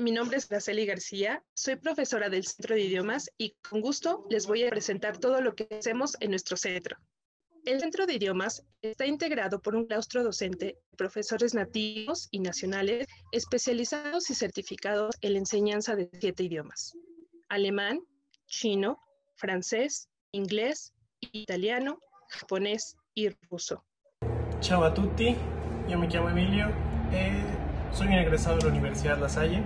Mi nombre es Araceli García, soy profesora del Centro de Idiomas y con gusto les voy a presentar todo lo que hacemos en nuestro centro. El Centro de Idiomas está integrado por un claustro docente de profesores nativos y nacionales especializados y certificados en la enseñanza de 7 idiomas: alemán, chino, francés, inglés, italiano, japonés y ruso. Ciao a tutti, io mi chiamo Emilio e soy un egresado de la Universidad La Salle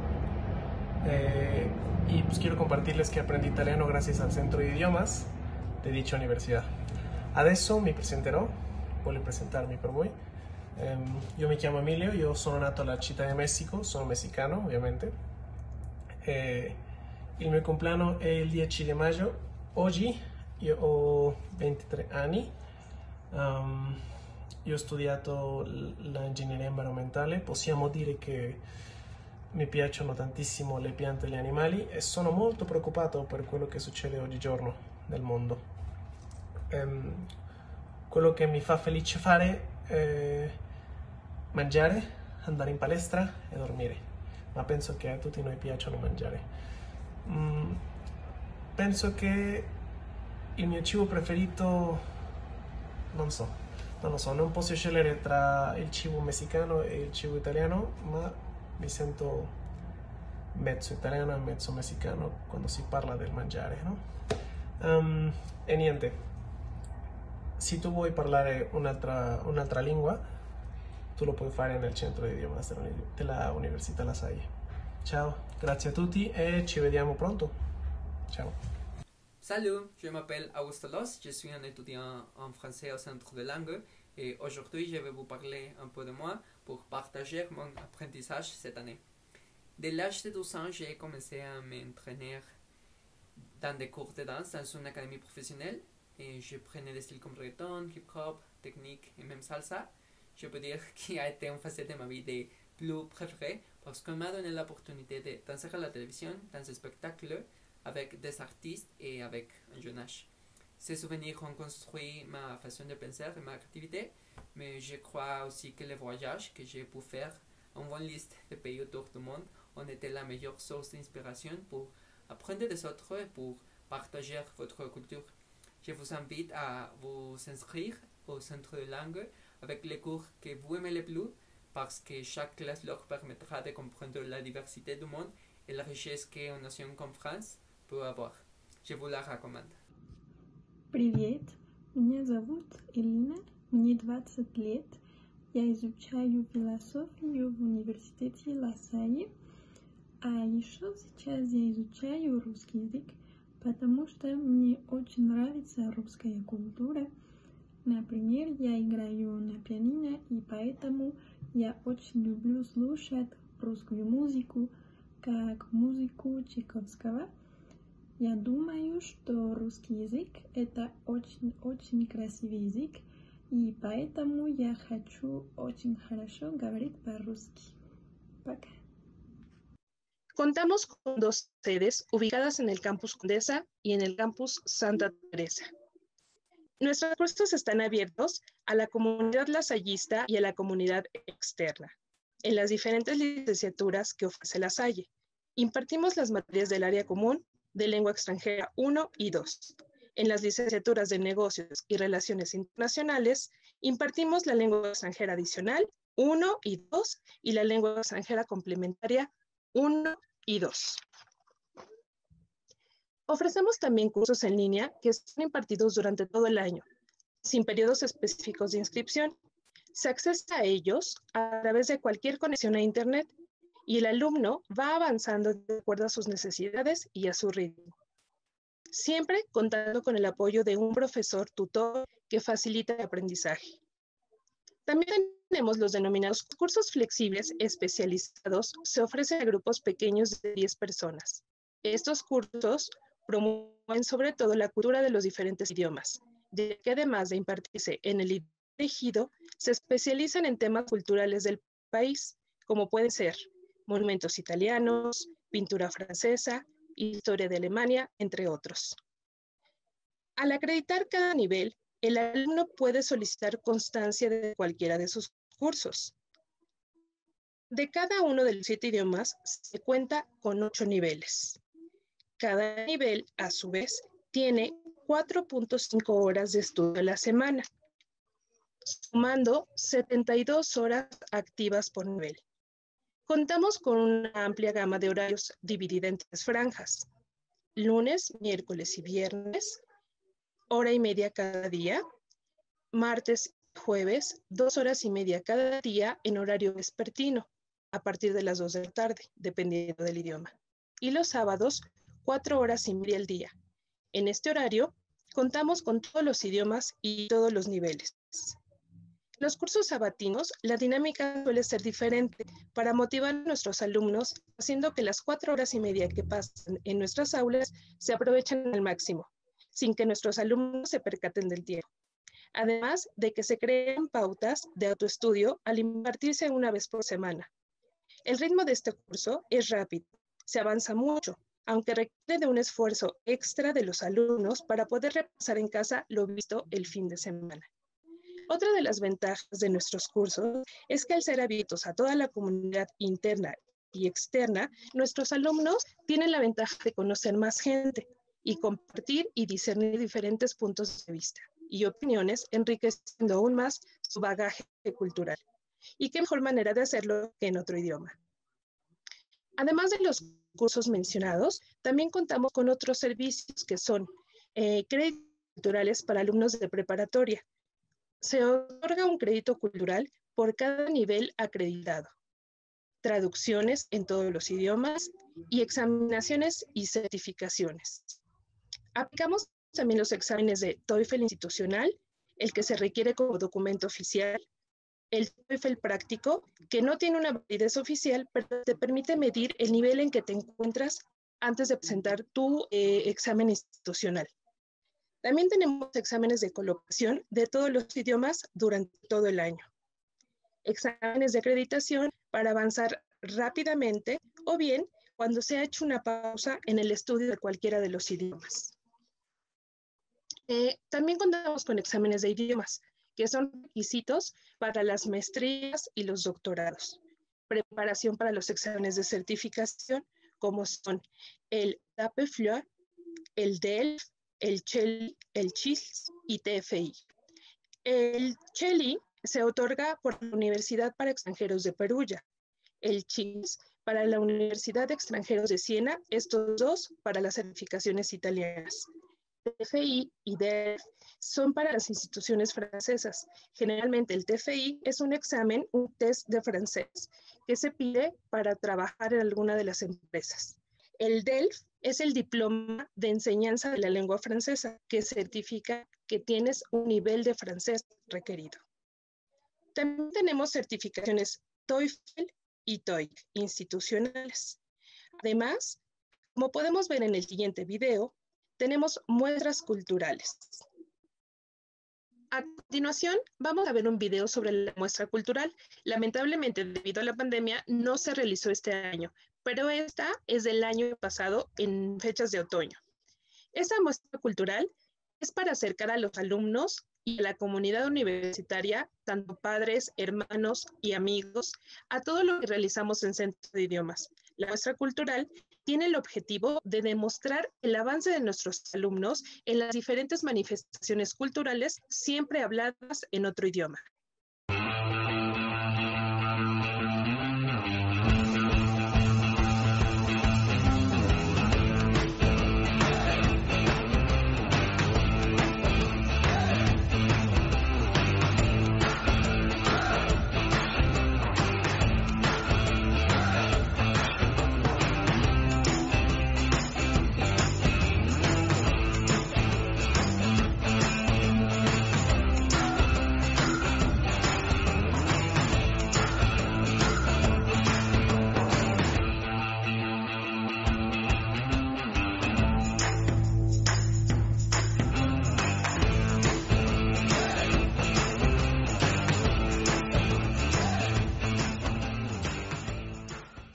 y pues quiero compartirles que aprendí italiano gracias al Centro di Idiomas di dicha università. Adesso mi presenterò, voglio presentarmi per voi. Io mi chiamo Emilio, io sono nato alla Città di Messico, sono messicano ovviamente. Il mio compleanno è il 10 di maggio, oggi io ho 23 anni. Io ho studiato l'ingegneria ambientale, possiamo dire che mi piacciono tantissimo le piante e gli animali e sono molto preoccupato per quello che succede oggigiorno nel mondo. Quello che mi fa felice fare è mangiare, andare in palestra e dormire, ma penso che a tutti noi piacciono mangiare. Penso che il mio cibo preferito, non lo so, non posso scegliere tra il cibo messicano e il cibo italiano, ma mi sento mezzo italiano e mezzo messicano quando si parla del mangiare, no? E niente, se tu vuoi parlare un'altra lingua, tu lo puoi fare nel centro di idiomas della Università La Salle. Ciao, grazie a tutti e ci vediamo pronto. Ciao. Salut, je m'appelle Augusto Los, je suis un étudiant en français au Centre de langue et aujourd'hui je vais vous parler un peu de moi pour partager mon apprentissage cette année. Dès l'âge de 12 ans, j'ai commencé à m'entraîner dans des cours de danse dans une académie professionnelle et je prenais des styles comme reggaeton, hip-hop, technique et même salsa. Je peux dire qu'il a été une facette de ma vie des plus préférées parce qu'on m'a donné l'opportunité de danser à la télévision dans un spectacle avec des artistes et avec un jeune âge. Ces souvenirs ont construit ma façon de penser et ma activité, mais je crois aussi que les voyages que j'ai pu faire en bonne liste de pays autour du monde ont été la meilleure source d'inspiration pour apprendre des autres et pour partager votre culture. Je vous invite à vous inscrire au centre de langue avec les cours que vous aimez le plus parce que chaque classe leur permettra de comprendre la diversité du monde et la richesse qu'une nation comme France peut avoir. Je vous la recommande. Привет, меня зовут Элина, мне 20 лет. Я изучаю философию в университете Ла Салле, а еще сейчас я изучаю русский язык, потому что мне очень нравится русская культура. Например, я играю на пианино, и поэтому я очень люблю слушать русскую музыку, как музыку Чайковского. Я думаю, что русский язык – это очень-очень красивый язык, y поэтому я хочу очень хорошо говорить по-русски. Пока. Contamos con 2 sedes ubicadas en el campus Condesa y en el campus Santa Teresa. Nuestros cursos están abiertos a la comunidad lasallista y a la comunidad externa, en las diferentes licenciaturas que ofrece La Salle. Impartimos las materias del área común de lengua extranjera 1 y 2. En las licenciaturas de negocios y relaciones internacionales, impartimos la lengua extranjera adicional 1 y 2 y la lengua extranjera complementaria 1 y 2. Ofrecemos también cursos en línea que son impartidos durante todo el año, sin periodos específicos de inscripción. Se accesa a ellos a través de cualquier conexión a Internet y el alumno va avanzando de acuerdo a sus necesidades y a su ritmo. Siempre contando con el apoyo de un profesor tutor que facilita el aprendizaje. También tenemos los denominados cursos flexibles especializados, se ofrecen a grupos pequeños de 10 personas. Estos cursos promueven sobre todo la cultura de los diferentes idiomas, ya que además de impartirse en el idioma elegido, se especializan en temas culturales del país, como pueden ser monumentos italianos, pintura francesa, historia de Alemania, entre otros. Al acreditar cada nivel, el alumno puede solicitar constancia de cualquiera de sus cursos. De cada uno de los 7 idiomas se cuenta con 8 niveles. Cada nivel, a su vez, tiene 4.5 horas de estudio a la semana, sumando 72 horas activas por nivel. Contamos con una amplia gama de horarios dividida en 3 franjas: lunes, miércoles y viernes, hora y media cada día; martes y jueves, 2 horas y media cada día en horario vespertino, a partir de las 2 de la tarde, dependiendo del idioma; y los sábados, 4 horas y media al día. En este horario, contamos con todos los idiomas y todos los niveles. En los cursos sabatinos, la dinámica suele ser diferente para motivar a nuestros alumnos, haciendo que las 4 horas y media que pasan en nuestras aulas se aprovechen al máximo, sin que nuestros alumnos se percaten del tiempo. Además de que se creen pautas de autoestudio al impartirse una vez por semana. El ritmo de este curso es rápido, se avanza mucho, aunque requiere de un esfuerzo extra de los alumnos para poder repasar en casa lo visto el fin de semana. Otra de las ventajas de nuestros cursos es que al ser abiertos a toda la comunidad interna y externa, nuestros alumnos tienen la ventaja de conocer más gente y compartir y discernir diferentes puntos de vista y opiniones, enriqueciendo aún más su bagaje cultural. Y qué mejor manera de hacerlo que en otro idioma. Además de los cursos mencionados, también contamos con otros servicios que son créditos culturales para alumnos de preparatoria. Se otorga un crédito cultural por cada nivel acreditado, traducciones en todos los idiomas y examinaciones y certificaciones. Aplicamos también los exámenes de TOEFL institucional, el que se requiere como documento oficial, el TOEFL práctico, que no tiene una validez oficial, pero te permite medir el nivel en que te encuentras antes de presentar tu examen institucional. También tenemos exámenes de colocación de todos los idiomas durante todo el año. Exámenes de acreditación para avanzar rápidamente o bien cuando se ha hecho una pausa en el estudio de cualquiera de los idiomas. También contamos con exámenes de idiomas, que son requisitos para las maestrías y los doctorados. Preparación para los exámenes de certificación, como son el DAPE-FLOA, el DELF, el CHELI, el CHILS y TFI. El CHELI se otorga por la Universidad para Extranjeros de Perugia, el CHILS para la Universidad de Extranjeros de Siena, estos dos para las certificaciones italianas. TFI y DELF son para las instituciones francesas. Generalmente el TFI es un examen, un test de francés que se pide para trabajar en alguna de las empresas. El DELF es el diploma de enseñanza de la lengua francesa que certifica que tienes un nivel de francés requerido. También tenemos certificaciones TOEFL y TOEIC institucionales. Además, como podemos ver en el siguiente video, tenemos muestras culturales. A continuación, vamos a ver un video sobre la muestra cultural. Lamentablemente, debido a la pandemia, no se realizó este año, pero esta es del año pasado en fechas de otoño. Esta muestra cultural es para acercar a los alumnos y a la comunidad universitaria, tanto padres, hermanos y amigos, a todo lo que realizamos en Centro de Idiomas. La muestra cultural tiene el objetivo de demostrar el avance de nuestros alumnos en las diferentes manifestaciones culturales, siempre habladas en otro idioma.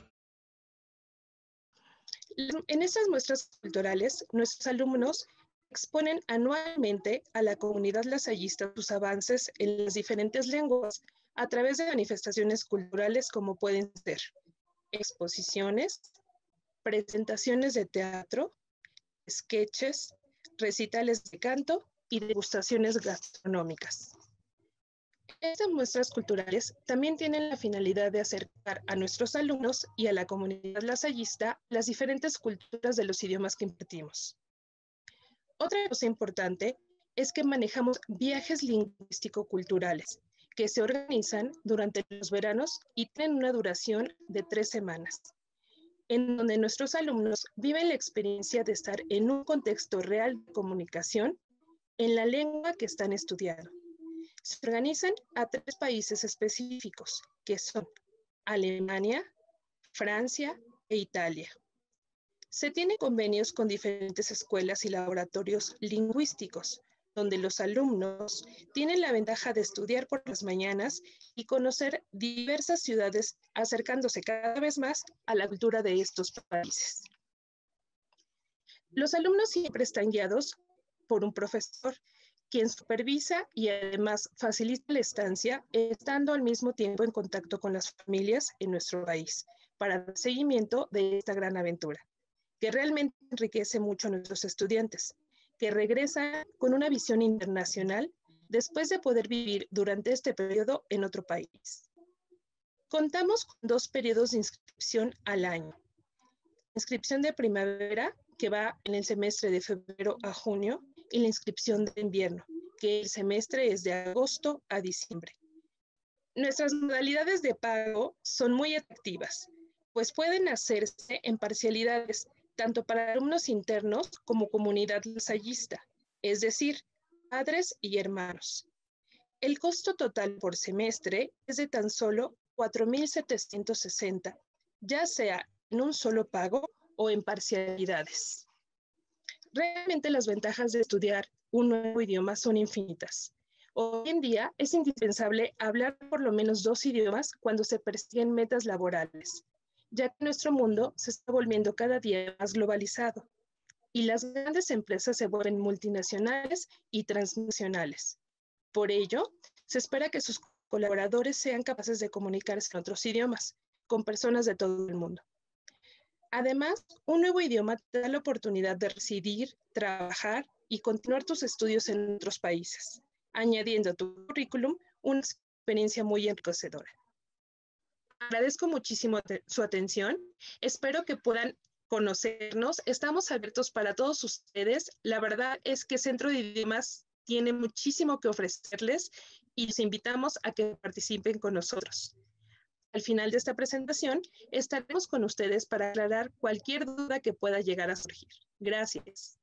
En estas muestras culturales, nuestros alumnos exponen anualmente a la comunidad lasallista sus avances en las diferentes lenguas a través de manifestaciones culturales como pueden ser exposiciones, presentaciones de teatro, sketches, recitales de canto y degustaciones gastronómicas. Estas muestras culturales también tienen la finalidad de acercar a nuestros alumnos y a la comunidad lasallista las diferentes culturas de los idiomas que impartimos. Otra cosa importante es que manejamos viajes lingüístico-culturales que se organizan durante los veranos y tienen una duración de 3 semanas, en donde nuestros alumnos viven la experiencia de estar en un contexto real de comunicación en la lengua que están estudiando. Se organizan a 3 países específicos, que son Alemania, Francia e Italia. Se tienen convenios con diferentes escuelas y laboratorios lingüísticos, donde los alumnos tienen la ventaja de estudiar por las mañanas y conocer diversas ciudades, acercándose cada vez más a la cultura de estos países. Los alumnos siempre están guiados por un profesor, quien supervisa y además facilita la estancia, estando al mismo tiempo en contacto con las familias en nuestro país, para dar seguimiento de esta gran aventura, que realmente enriquece mucho a nuestros estudiantes, que regresan con una visión internacional después de poder vivir durante este periodo en otro país. Contamos con 2 periodos de inscripción al año. Inscripción de primavera, que va en el semestre de febrero a junio, y la inscripción de invierno, que el semestre es de agosto a diciembre. Nuestras modalidades de pago son muy atractivas, pues pueden hacerse en parcialidades tanto para alumnos internos como comunidad lasallista, es decir, padres y hermanos. El costo total por semestre es de tan solo 4,760, ya sea en un solo pago o en parcialidades. Realmente las ventajas de estudiar un nuevo idioma son infinitas. Hoy en día es indispensable hablar por lo menos 2 idiomas cuando se persiguen metas laborales, ya que nuestro mundo se está volviendo cada día más globalizado y las grandes empresas se vuelven multinacionales y transnacionales. Por ello, se espera que sus colaboradores sean capaces de comunicarse en otros idiomas, con personas de todo el mundo. Además, un nuevo idioma te da la oportunidad de residir, trabajar y continuar tus estudios en otros países, añadiendo a tu currículum una experiencia muy enriquecedora. Agradezco muchísimo su atención. Espero que puedan conocernos. Estamos abiertos para todos ustedes. La verdad es que Centro de Idiomas tiene muchísimo que ofrecerles y los invitamos a que participen con nosotros. Al final de esta presentación, estaremos con ustedes para aclarar cualquier duda que pueda llegar a surgir. Gracias.